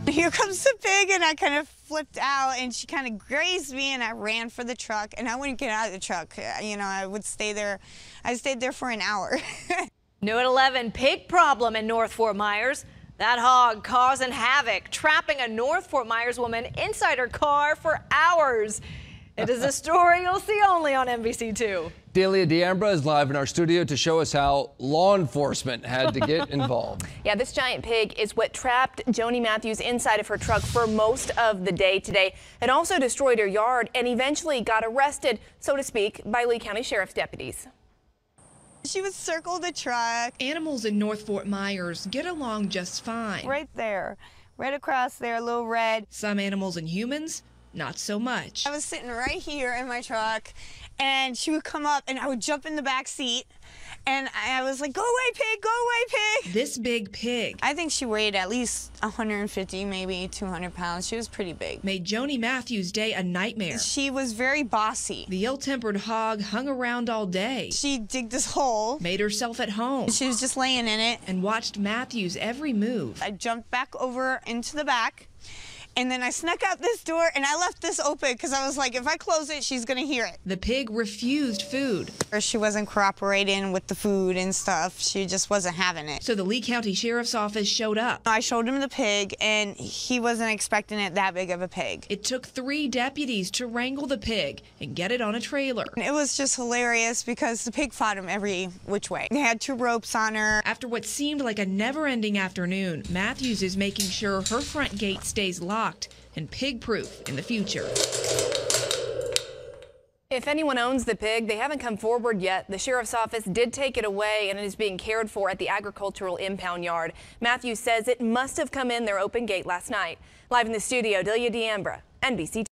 Here comes the pig, and I kind of flipped out, and she kind of grazed me, and I ran for the truck, and I wouldn't get out of the truck. You know, I would stay there. I stayed there for an hour. New at 11, pig problem in North Fort Myers. That hog causing havoc, trapping a North Fort Myers woman inside her car for hours. It is a story you'll see only on NBC2. Delia D'Ambra is live in our studio to show us how law enforcement had to get involved. Yeah, this giant pig is what trapped Joni Matthews inside of her truck for most of the day today. It also destroyed her yard and eventually got arrested, so to speak, by Lee County Sheriff's deputies. She would circle the truck. Animals in North Fort Myers get along just fine. Right there, right across there, a little red. Some animals and humans, not so much. I was sitting right here in my truck, and she would come up, and I would jump in the back seat, and I was like, go away, pig, go away, pig. This big pig I think she weighed at least 150, maybe 200 pounds. She was pretty big. made Joni Matthews' day a nightmare. She was very bossy. The ill-tempered hog hung around all day, She digged this hole. made herself at home, She was just laying in it. and watched Matthews' every move. I jumped back over into the back, and then I snuck out this door, and I left this open because I was like, if I close it, she's going to hear it. The pig refused food, Or she wasn't cooperating with the food and stuff. She just wasn't having it. so the Lee County Sheriff's Office showed up. I showed him the pig, and he wasn't expecting it that big of a pig. It took 3 deputies to wrangle the pig and get it on a trailer. It was just hilarious because the pig fought him every which way. They had 2 ropes on her. After what seemed like a never-ending afternoon, Matthews is making sure her front gate stays locked and pig-proof in the future. If anyone owns the pig, they haven't come forward yet. The sheriff's office did take it away, and it is being cared for at the agricultural impound yard. Matthews says it must have come in their open gate last night. Live in the studio, Delia D'Ambra, NBC2.